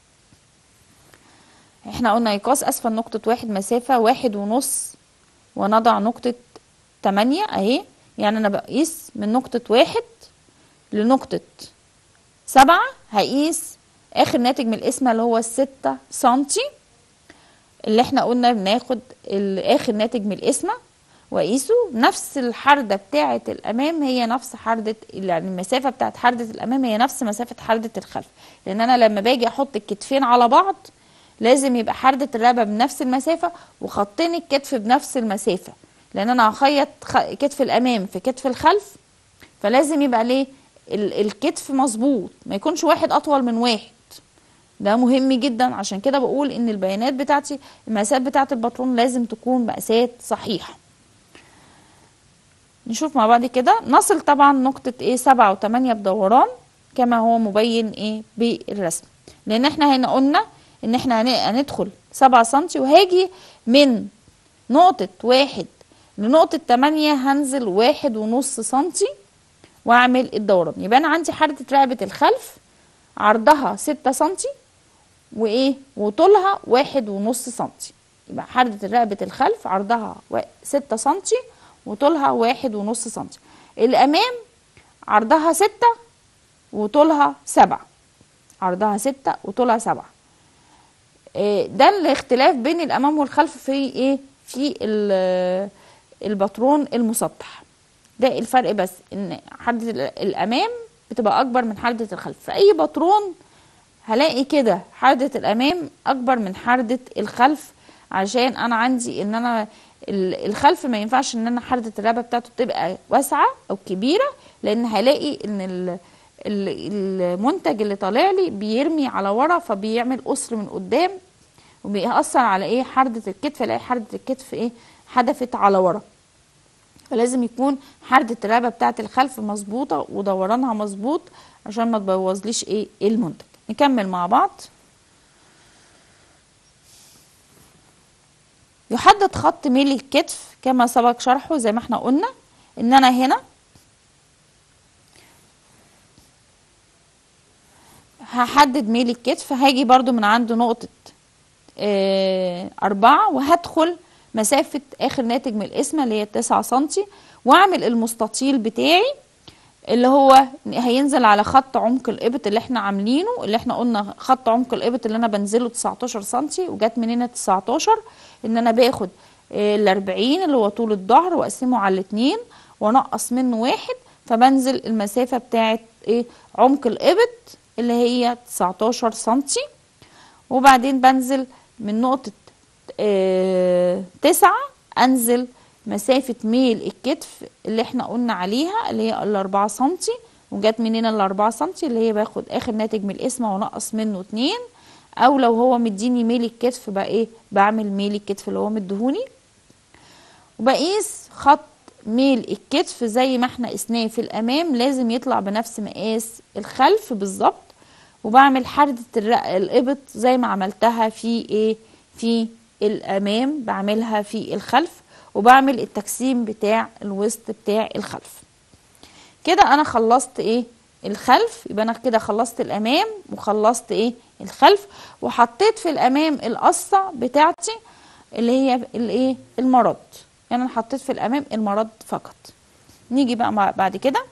احنا قلنا يقاس أسفل نقطة واحد مسافة واحد ونص ونضع نقطة تمانية اهي، يعني أنا بقيس من نقطة واحد لنقطة سبعة، هقيس آخر ناتج من القسمة اللي هو الستة سنتي، اللي احنا قلنا بناخد آخر ناتج من القسمة وقيسه. نفس الحردة بتاعة الأمام هي نفس حردة، يعني المسافة بتاعة حردة الأمام هي نفس مسافة حردة الخلف، لأن أنا لما باجي أحط الكتفين على بعض لازم يبقى حردة الرقبة بنفس المسافة وخطين الكتف بنفس المسافة، لأن أنا هخيط كتف الأمام في كتف الخلف، فلازم يبقى ليه الكتف مظبوط، ما يكونش واحد أطول من واحد. ده مهم جدا، عشان كده بقول إن البيانات بتاعتي المقاسات بتاعة الباترون لازم تكون مقاسات صحيحة. نشوف مع بعض كده. نصل طبعا نقطة ايه سبعة وتمانية بدوران كما هو مبين ايه بالرسم، لان احنا هنا قلنا ان احنا هندخل سبعة سنتي، وهاجي من نقطة واحد لنقطة تمانية هنزل واحد ونص سنتي واعمل الدوران. يبقى انا عندي حردة رقبة الخلف عرضها ستة سنتي وايه وطولها واحد ونص سنتي، يبقى حردة رقبة الخلف عرضها ستة سنتي وطولها واحد ونص سنتي. الامام عرضها ستة وطولها سبعة، عرضها ستة وطولها سبعة. إيه ده الاختلاف بين الامام والخلف في ايه في الباترون المسطح، ده الفرق، بس ان حردة الامام بتبقى اكبر من حردة الخلف. في اي باترون هلاقي كده حردة الامام اكبر من حردة الخلف، عشان انا عندي ان انا الخلف ما ينفعش ان انا حردة الرقبة بتاعته تبقى واسعة او كبيرة، لان هلاقي ان المنتج اللي طالع لي بيرمي على ورا، فبيعمل قصر من قدام وبيأثر على ايه حردة الكتف، الاقي حردة الكتف ايه حدفت على ورا. فلازم يكون حردة الرقبة بتاعت الخلف مظبوطة ودورانها مظبوط عشان ما تبوظليش ايه المنتج. نكمل مع بعض. يحدد خط ميل الكتف كما سبق شرحه، زي ما احنا قلنا ان انا هنا هحدد ميل الكتف، هاجي برضو من عند نقطة اه أربعة وهدخل مسافة آخر ناتج من القسمة اللي هي تسعة سنتي، واعمل المستطيل بتاعي اللي هو هينزل على خط عمق الإبط اللي احنا عاملينه، اللي احنا قلنا خط عمق الإبط اللي انا بنزله تسعتاشر سنتي، وجات من هنا تسعتاشر، ان انا باخد اه الأربعين اللي هو طول الظهر واقسمه على الاتنين وانقص منه واحد، فبنزل المسافة بتاعت ايه عمق الإبط اللي هي تسعتاشر سنتي، وبعدين بنزل من نقطة اه تسعة انزل مسافة ميل الكتف اللي احنا قلنا عليها اللي هي الاربعة سنتي، وجات مننا الاربعة سنتي اللي هي باخد اخر ناتج من القسمة ونقص منه اتنين، او لو هو مديني ميل الكتف بقى ايه بعمل ميل الكتف اللي هو مدهوني، وبقيس خط ميل الكتف زي ما احنا قسناه في الامام لازم يطلع بنفس مقاس الخلف بالظبط، وبعمل حردة الإبط زي ما عملتها في ايه في الامام بعملها في الخلف، وبعمل التقسيم بتاع الوسط بتاع الخلف. كده انا خلصت ايه الخلف، يبقى انا كده خلصت الامام وخلصت ايه الخلف، وحطيت في الامام القصة بتاعتي اللي هي الايه المرض، يعني انا حطيت في الامام المرض فقط. نيجي بقى بعد كده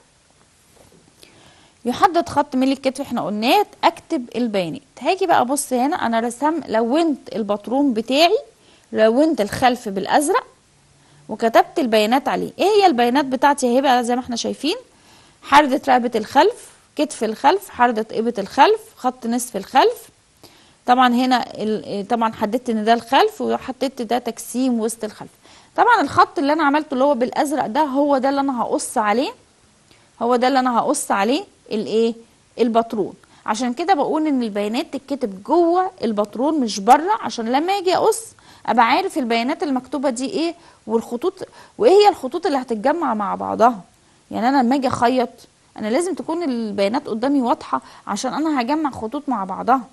يحدد خط ميل الكتف، احنا قلناه اكتب البيانات. هاجي بقى ابص هنا انا رسم لونت الباترون بتاعي، لونت الخلف بالازرق وكتبت البيانات عليه. ايه هي البيانات بتاعتي؟ هيبقى زي ما احنا شايفين حردة رقبة الخلف، كتف الخلف، حردة إبط الخلف، خط نصف الخلف. طبعا هنا طبعا حددت ان ده الخلف وحطيت ده تقسيم وسط الخلف. طبعا الخط اللي انا عملته اللي هو بالازرق ده هو ده اللي انا هقص عليه، هو ده اللي انا هقص عليه الايه الباترون. عشان كده بقول ان البيانات تتكتب جوه الباترون مش بره، عشان لما اجي اقص ابقى عارف البيانات المكتوبه دي ايه، والخطوط وايه هي الخطوط اللي هتتجمع مع بعضها. يعني انا لما اجي اخيط انا لازم تكون البيانات قدامي واضحه عشان انا هجمع خطوط مع بعضها.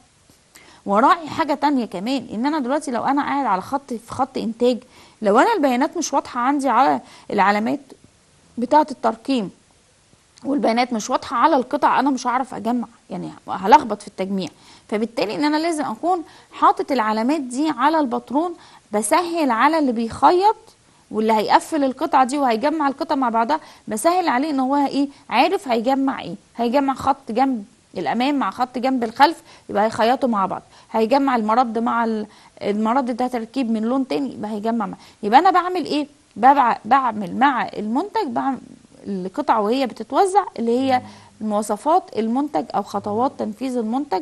وراعي حاجه تانية كمان، ان انا دلوقتي لو انا قاعد على خط في خط انتاج، لو انا البيانات مش واضحه عندي على العلامات بتاعه الترقيم والبيانات مش واضحه على القطع، انا مش هعرف اجمع، يعني هلخبط في التجميع. فبالتالي ان انا لازم اكون حاطط العلامات دي على الباترون، بسهل على اللي بيخيط واللي هيقفل القطعه دي وهيجمع القطع مع بعضها، بسهل عليه ان هو ايه عارف هيجمع ايه، هيجمع خط جنب الامام مع خط جنب الخلف يبقى هيخيطوا مع بعض، هيجمع المرد مع المرد ده تركيب من لون تاني يبقى هيجمع مع. يبقى انا بعمل ايه؟ بعمل مع المنتج، بعمل القطعه وهي بتتوزع اللي هي مواصفات المنتج او خطوات تنفيذ المنتج،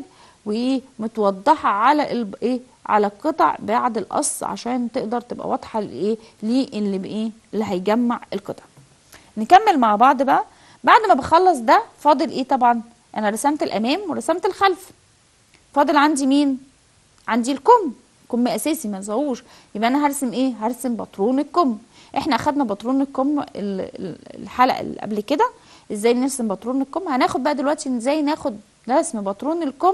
ومتوضحه على ايه على القطع بعد القص عشان تقدر تبقى واضحه لايه اللي بايه اللي هيجمع القطع. نكمل مع بعض بقى. بعد ما بخلص ده فاضل ايه؟ طبعا انا رسمت الامام ورسمت الخلف، فاضل عندي مين؟ عندي الكم، كم اساسي ما نسووش. يبقى انا هرسم ايه؟ هرسم باترون الكم. احنا اخدنا باترون الكم الحلقه اللي قبل كده ازاي نرسم باترون الكم، هناخد بقى دلوقتي ازاي ناخد رسم باترون الكم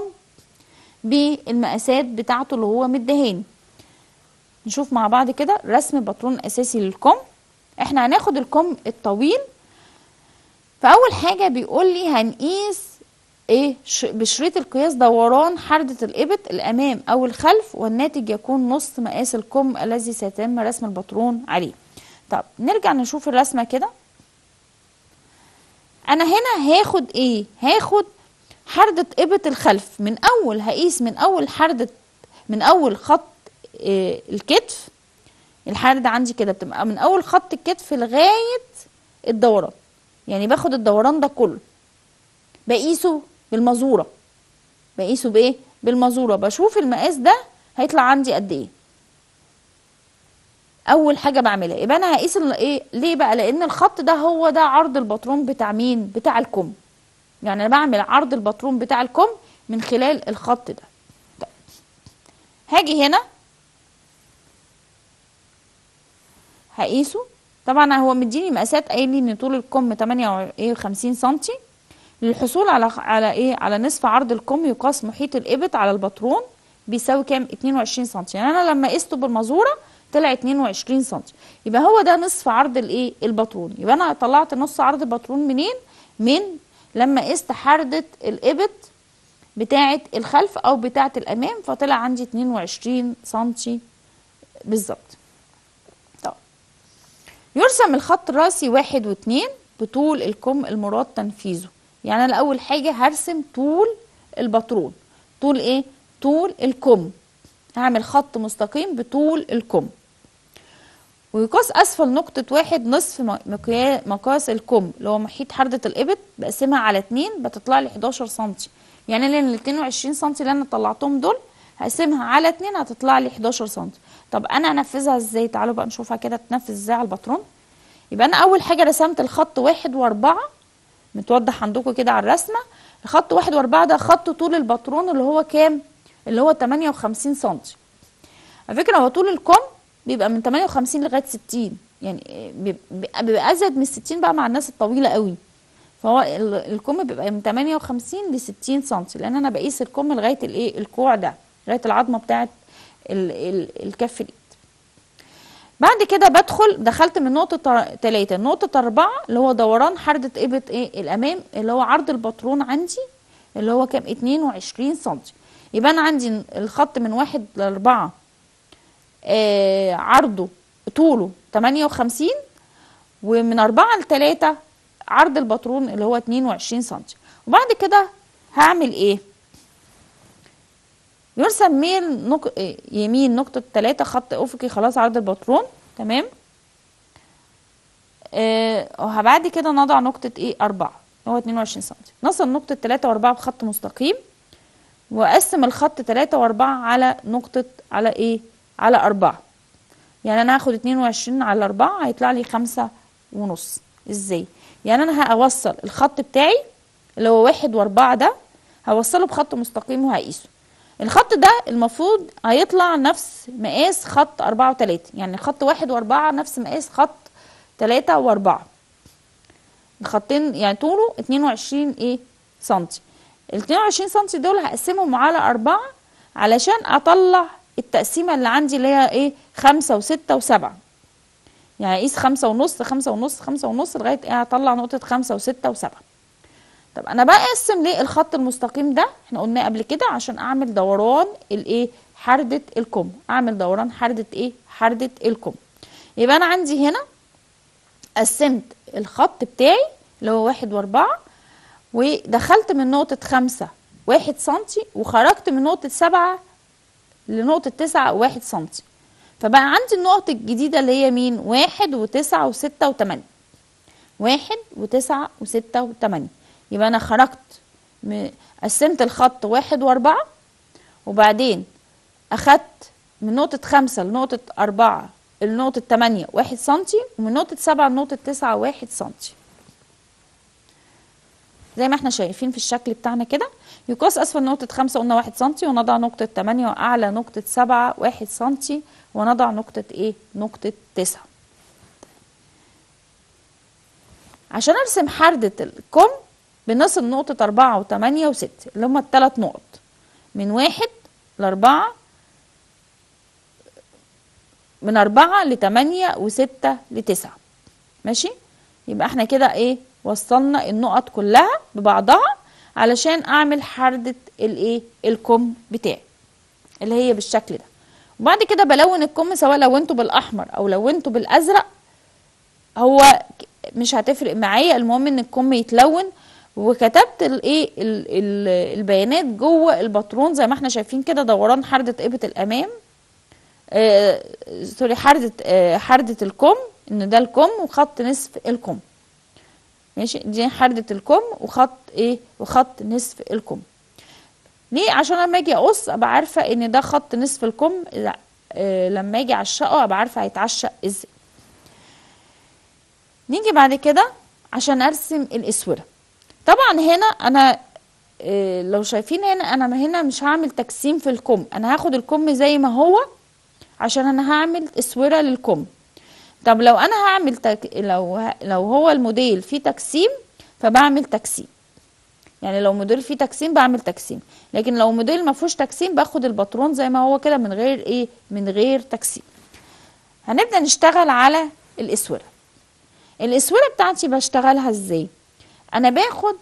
بالمقاسات بتاعته اللي هو مدهاني. نشوف مع بعض كده رسم باترون اساسي للكم. احنا هناخد الكم الطويل، فاول حاجه بيقول لي هنقيس ايه بشريط القياس دوران حردة الإبط الامام او الخلف، والناتج يكون نص مقاس الكم الذي سيتم رسم الباترون عليه. طب نرجع نشوف الرسمه كده. انا هنا هاخد ايه؟ هاخد حردة إبط الخلف، من اول هقيس من اول حردة من اول خط إيه الكتف. الحردة عندي كده بتبقى من اول خط الكتف لغايه الدوران، يعني باخد الدوران ده كله بقيسه بالمزوره. بقيسه بايه؟ بالمازوره، بشوف المقاس ده هيطلع عندي قد ايه. اول حاجه بعملها يبقى انا هقيس ايه. ليه بقى؟ لان الخط ده هو ده عرض الباترون بتاع مين؟ بتاع الكم. يعني انا بعمل عرض الباترون بتاع الكم من خلال الخط ده. طيب. هاجي هنا هقيسه. طبعا هو مديني مقاسات، قايل لي ان طول الكم تمانية وخمسين سنتي. للحصول على على ايه؟ على نصف عرض الكم يقاس محيط الابط على الباترون بيساوي كام؟ اتنين وعشرين سنتي. يعني انا لما قسته بالمازوره طلع اتنين وعشرين سنتي، يبقى هو ده نصف عرض الايه؟ الباترون. يبقى انا طلعت نص عرض الباترون منين؟ من لما قست حردة الابط بتاعه الخلف او بتاعه الامام، فطلع عندي اتنين وعشرين سنتي بالظبط. طب يرسم الخط الراسي واحد واتنين بطول الكم المراد تنفيذه. يعني انا اول حاجه هرسم طول الباترون. طول ايه؟ طول الكم. هعمل خط مستقيم بطول الكم. ويقاس اسفل نقطه واحد نصف مقاس الكم اللي هو محيط حردة الابط، بقسمها على اتنين بتطلع لي حداشر سنتي. يعني لان ال اتنين وعشرين سنتي اللي انا طلعتهم دول هقسمها على اتنين هتطلع لي حداشر سنتي. طب انا انفذها ازاي؟ تعالوا بقى نشوفها كده تنفذ ازاي على الباترون. يبقى انا اول حاجه رسمت الخط واحد واربعة، متوضح عندكم كده على الرسمه. الخط واحد واربعة ده خط طول الباترون اللي هو كام؟ اللي هو تمانية وخمسين سنتي. على فكره هو طول الكم بيبقى من تمانية وخمسين لغايه ستين، يعني بيبقى ازيد من ستين بقى مع الناس الطويله قوي. فهو الكم بيبقى من تمانية وخمسين ل ستين سنتي، لان انا بقيس الكم لغايه الايه؟ الكوع ده، لغايه العظمه بتاعه الكف الايد. بعد كده بدخل دخلت من نقطه تلاتة نقطه اربعة اللي هو دوران حردة ابط ايه؟ الامام اللي هو عرض الباترون عندي اللي هو كام؟ اتنين وعشرين سنتي. يبقى انا عندي الخط من واحد لاربعة آه عرضه طوله تمانية وخمسين، ومن اربعة لتلاتة عرض الباترون اللي هو اتنين وعشرين سنتي. وبعد كده هعمل ايه؟ يرسم ميل نق... يمين نقطة تلاتة خط افقي خلاص عرض الباترون تمام. آه بعد كده نضع نقطة ايه؟ اربعة اللي هو اتنين وعشرين سنتي. نصل نقطة تلاتة واربعة بخط مستقيم، واقسم الخط تلاتة واربعة على نقطة على ايه؟ على اربعة. يعني انا هاخد اتنين وعشرين على اربعة هيطلع لي خمسة ونص. ازاي؟ يعني انا هوصل الخط بتاعي اللي هو واحد واربعة ده، هوصله بخط مستقيم وهقيسه. الخط ده المفروض هيطلع نفس مقاس خط اربعة وتلاتة، يعني خط واحد واربعة نفس مقاس خط تلاتة واربعة. الخطين يعني طوله اتنين وعشرين ايه؟ سنتي. ال اتنين وعشرين سنتي دول هقسمهم على اربعة علشان اطلع التقسيمه اللي عندي اللي هي ايه؟ خمسة وستة وسبعة. يعني اقيس خمسة ونص خمسة ونص خمسة ونص لغايه ايه؟ هطلع نقطه خمسة وستة وسبعة. طب انا بقى اقسم ليه الخط المستقيم ده؟ احنا قلناه قبل كده عشان اعمل دوران الايه؟ حردة الكم. اعمل دوران حردة ايه؟ حردة الكم. يبقى انا عندي هنا قسمت الخط بتاعي اللي هو واحد واربعة، ودخلت من نقطة خمسة واحد سنتي، وخرجت من نقطة سبعة لنقطة تسعة واحد سنتي. فبقى عندي النقط الجديدة اللي هي مين؟ واحد وتسعة وستة وتمانية. واحد وتسعة وستة وتمانية. يبقى أنا خرجت قسمت الخط واحد واربعة، وبعدين أخدت من نقطة خمسة لنقطة أربعة لنقطة تمانية واحد سنتي، ومن نقطة سبعة لنقطة تسعة واحد سنتي. زي ما احنا شايفين في الشكل بتاعنا كده. يقاس اسفل نقطة خمسة قلنا واحد سنتي، ونضع نقطة تمانية، واعلى نقطة سبعة واحد سنتي، ونضع نقطة ايه؟ نقطة تسعة. عشان ارسم حردة الكم بنصل نقطة اربعة وتمانية وستة اللي هما التلات نقط من واحد لاربعة، من اربعة لتمانية وستة لتسعة. ماشي؟ يبقى احنا كده ايه؟ وصلنا النقط كلها ببعضها علشان اعمل حردة الايه؟ الكم بتاعي اللي هي بالشكل ده. وبعد كده بلون الكم سواء لونته بالاحمر او لونته بالازرق، هو مش هتفرق معايا، المهم ان الكم يتلون. وكتبت الايه؟ البيانات جوه الباترون زي ما احنا شايفين كده. دوران حردة ابط الامام، آه سوري حردة آه حردة الكم، ان ده الكم وخط نصف الكم. ماشي؟ دي حردة الكم وخط ايه؟ وخط نصف الكم. ليه؟ عشان لما اجي اقص ابقى عارفه ان ده خط نصف الكم، لا آه لما اجي اعشقه ابقى عارفه هيتعشق ازاي. نيجي بعد كده عشان ارسم الاسوره. طبعا هنا انا آه لو شايفين هنا انا هنا مش هعمل تجسيم في الكم، انا هاخد الكم زي ما هو عشان انا هعمل اسوره للكم. طب لو انا هعمل تك... لو ه... لو هو الموديل فيه تجسيم فبعمل تجسيم، يعني لو موديل فيه تجسيم بعمل تجسيم، لكن لو موديل ما فيهوش تجسيم باخد الباترون زي ما هو كده من غير ايه، من غير تجسيم. هنبدأ نشتغل على الاسوره. الاسوره بتاعتي بشتغلها ازاي؟ انا باخد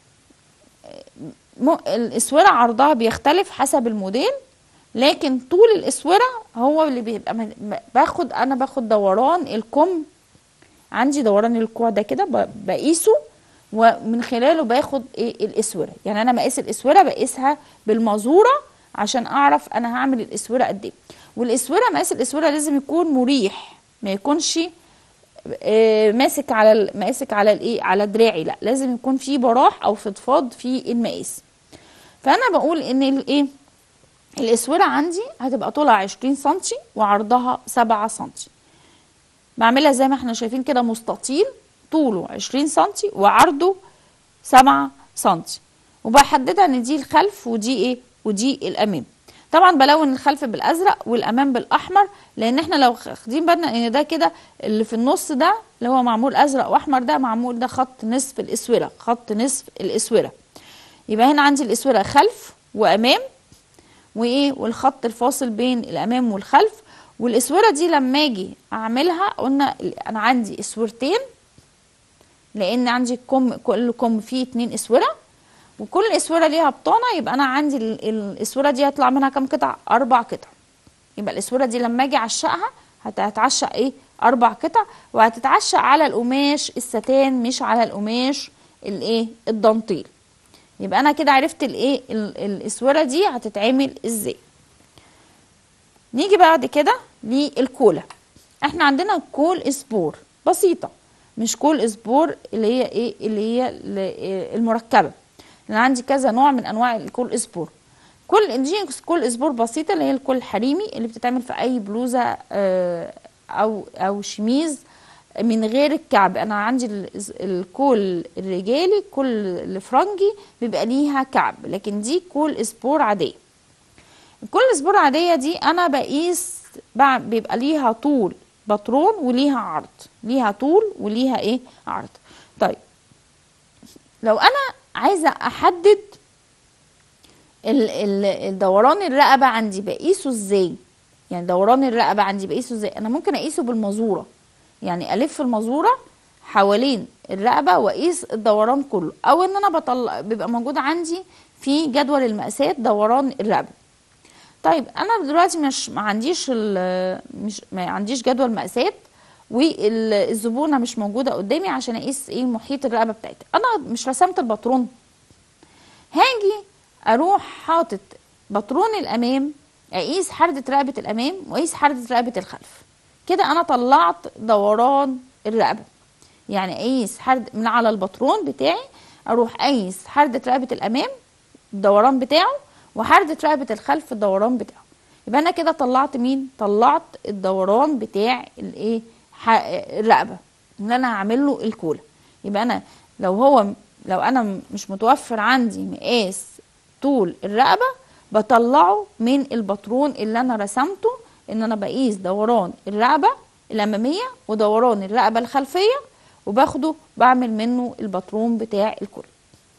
م... الاسوره عرضها بيختلف حسب الموديل، لكن طول الاسوره هو اللي بيبقى من... باخد انا باخد دوران الكم، عندي دوران الكوع ده كده ب... بقيسه ومن خلاله باخد ايه الاسوره. يعني انا مقاس الاسوره بقيسها بالمازوره عشان اعرف انا هعمل الاسوره قد ايه. والاسوره مقاس الاسوره لازم يكون مريح، ما يكونش آه ماسك على ماسك على الايه، على دراعي، لا لازم يكون في براح او فضفاض في المقاس. فانا بقول ان الايه الاسوره عندي هتبقى طولها عشرين سنتي وعرضها سبعة سنتي. بعملها زي ما احنا شايفين كده مستطيل، طوله عشرين سنتي وعرضه سبعة سنتي، وبحددها ان دي الخلف ودي ايه، ودي الامام. طبعا بلون الخلف بالازرق والامام بالاحمر، لان احنا لو واخدين بالنا ان ده كده اللي في النص ده اللي هو معمول ازرق واحمر ده معمول ده خط نصف الاسوره، خط نصف الاسوره. يبقى هنا عندي الاسوره خلف وامام وايه، والخط الفاصل بين الامام والخلف. والاسوره دي لما اجي اعملها قلنا انا عندي اسورتين، لان عندي الكم كل كم فيه اتنين اسوره، وكل اسوره ليها بطانه، يبقى انا عندي الاسوره دي هيطلع منها كام قطع؟ اربع قطع. يبقى الاسوره دي لما اجي اعشقها هتتعشق ايه؟ اربع قطع، وهتتعشق على القماش الستان مش على القماش الايه، الدانتيل. يبقى انا كده عرفت الايه الاسوره دي هتتعمل ازاي. نيجي بعد كده للكوله. احنا عندنا كول اسبور بسيطه، مش كول اسبور اللي هي ايه، اللي هي المركبه. انا عندي كذا نوع من انواع الكول اسبور. كل دي كول اسبور بسيطه اللي هي الكول الحريمي اللي بتتعمل في اي بلوزه او او شميز من غير الكعب. انا عندي الكول الرجالي كل الفرنجي بيبقى ليها كعب، لكن دي كول اسبور عاديه. الكول اسبور عاديه دي انا بقيس بيبقى ليها طول باترون وليها عرض، ليها طول وليها ايه، عرض. طيب لو انا عايزه احدد الدوران الرقبه عندي بقيسه ازاي؟ يعني دوران الرقبه عندي بقيسه ازاي؟ انا ممكن اقيسه بالمازوره، يعني الف المازوره حوالين الرقبه واقيس الدوران كله، او ان انا بطلع بيبقى موجود عندي في جدول المقاسات دوران الرقبه. طيب انا دلوقتي مش ما عنديش مش ما عنديش جدول مقاسات، والزبونه مش موجوده قدامي عشان اقيس ايه محيط الرقبه بتاعتي، انا مش رسمت الباترون. هاجي اروح حاطط باترون الامام، اقيس حرده رقبه الامام واقيس حرده رقبه الخلف، كده انا طلعت دوران الرقبه. يعني اقيس حرد من على الباترون بتاعي، اروح اقيس حرده رقبه الامام الدوران بتاعه وحرده رقبه الخلف الدوران بتاعه. يبقى انا كده طلعت مين؟ طلعت الدوران بتاع الايه، الرقبه ان انا هعمل له الكوله. يبقى انا لو هو لو انا مش متوفر عندي مقاس طول الرقبه بطلعه من الباترون اللي انا رسمته، ان انا بقيس دوران الرقبه الاماميه ودوران الرقبه الخلفيه وباخده بعمل منه الباترون بتاع الكوله.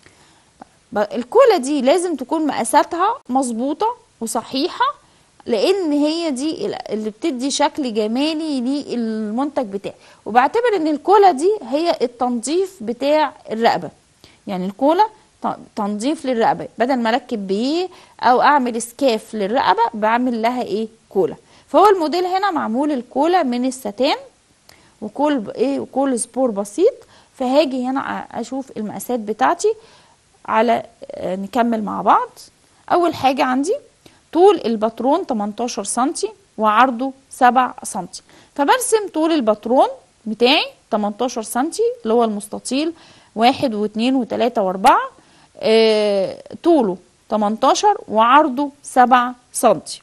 الكوله دي لازم تكون مقاساتها مظبوطه وصحيحه، لان هي دي اللي بتدي شكل جمالي للمنتج بتاعي. وبعتبر ان الكوله دي هي التنظيف بتاع الرقبه، يعني الكوله تنظيف للرقبه، بدل ما اركب بيه او اعمل سكاف للرقبه بعمل لها ايه، كوله. فهو الموديل هنا معمول الكوله من الستان وكول ايه، وكول سبور بسيط. فهاجي هنا اشوف المقاسات بتاعتي على نكمل مع بعض. اول حاجه عندي طول الباترون تمنتاشر سنتي وعرضه سبعة سنتي، فبرسم طول الباترون بتاعي تمنتاشر سنتي اللي هو المستطيل واحد واثنين وثلاثة واربعة. آه طوله تمنتاشر وعرضه سبعة سنتي.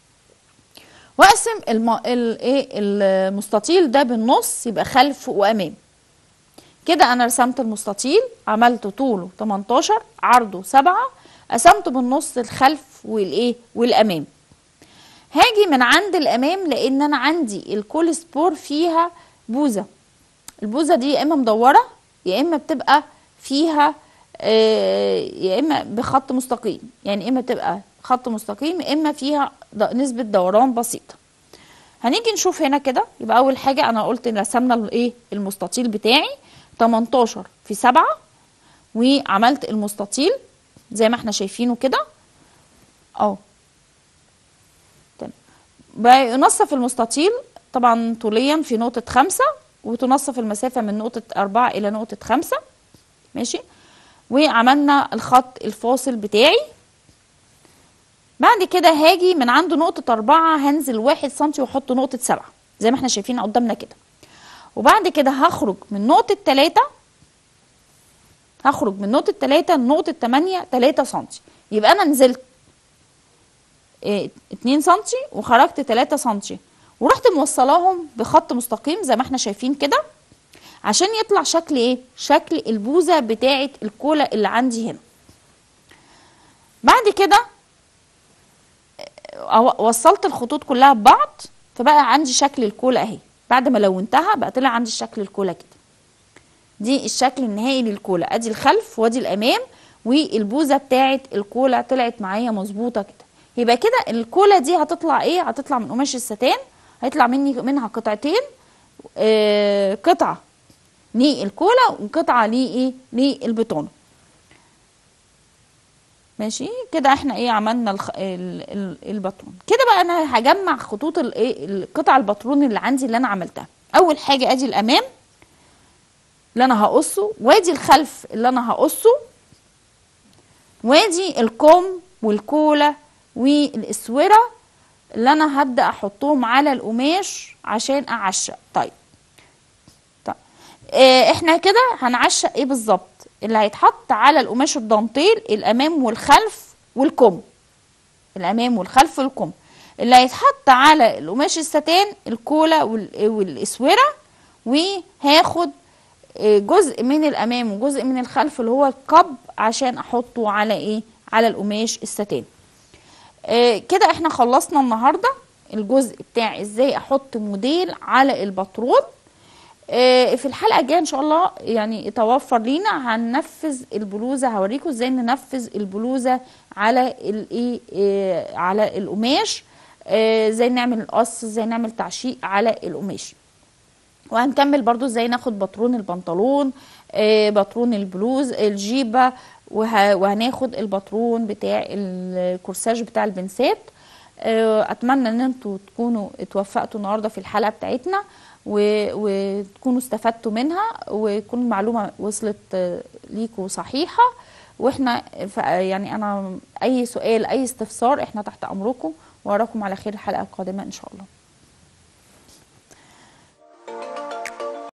واقسم الم... ال... ايه المستطيل ده بالنص يبقى خلف وامام. كده انا رسمت المستطيل، عملت طوله تمنتاشر عرضه سبعة، قسمته بالنص الخلف والايه والامام. هاجي من عند الامام لان انا عندي الكول سبور فيها بوزه. البوزه دي يا اما مدوره يا اما بتبقى فيها آه يا اما بخط مستقيم، يعني اما بتبقى خط مستقيم يا اما فيها نسبه دوران بسيطه. هنيجي نشوف هنا كده. يبقى اول حاجه انا قلت رسمنا الايه المستطيل بتاعي تمنتاشر في سبعة، وعملت المستطيل زي ما احنا شايفينه كده اهو. بينصف المستطيل طبعا طوليا في نقطة خمسة، وتنصف المسافة من نقطة أربعة إلى نقطة خمسة. ماشي. وعملنا الخط الفاصل بتاعي. بعد كده هاجي من عند نقطة أربعة هنزل واحد سنتي وأحط نقطة سبعة زي ما احنا شايفين قدامنا كده. وبعد كده هخرج من نقطة تلاتة، هخرج من نقطة تلاتة لنقطة تمانية تلاتة سنتي. يبقى أنا نزلت اه اتنين سنتي وخرجت تلاتة سنتي، ورحت موصلاهم بخط مستقيم زي ما احنا شايفين كده عشان يطلع شكل ايه؟ شكل البوزة بتاعة الكولة اللي عندي هنا. بعد كده وصلت الخطوط كلها ببعض، فبقى عندي شكل الكولة اهي. بعد ما لونتها بقى طلع عندي شكل الكولة كده. دي الشكل النهائي للكولة، ادي الخلف وادي الامام، والبوزة بتاعة الكولة طلعت معايا مظبوطة كده. يبقى كده الكولة دي هتطلع ايه؟ هتطلع من قماش الستان، هيطلع مني منها قطعتين، آه قطعة للكولة وقطعة لإيه؟ للبطانة. ماشي كده احنا ايه عملنا الخ... ال... ال... الباترون. كده بقى انا هجمع خطوط الايه القطع الباترون اللي عندي اللي انا عملتها. اول حاجه ادي الامام اللي انا هقصه، وادي الخلف اللي انا هقصه، وادي الكم والكوله والاسوره اللي انا هبدا احطهم على القماش عشان اعشق. طيب طيب اه احنا كده هنعشق ايه بالظبط؟ اللي هيتحط على القماش الدانتيل الامام والخلف والكم، الامام والخلف والكم. اللي هيتحط على القماش الستان الكولا والاسوره، وهاخد جزء من الامام وجزء من الخلف اللي هو القب عشان احطه على ايه؟ على القماش الستان. آه كده احنا خلصنا النهارده الجزء بتاع ازاي احط موديل على الباترون. في الحلقه الجايه ان شاء الله يعني يتوفر لينا هننفذ البلوزه، هوريكم ازاي ننفذ البلوزه على الايه على القماش، ازاي نعمل القص، ازاي نعمل تعشيق على القماش. وهنكمل برضو ازاي ناخد باترون البنطلون، باترون البلوز الجيبه، وهناخد الباترون بتاع الكورساج بتاع البنسات. اتمنى ان انتوا تكونوا اتوفقتوا النهارده في الحلقه بتاعتنا وتكونوا استفدتوا منها، وتكون المعلومه وصلت ليكوا صحيحه. واحنا يعني انا اي سؤال اي استفسار احنا تحت امركم، واراكم على خير الحلقه القادمه ان شاء الله.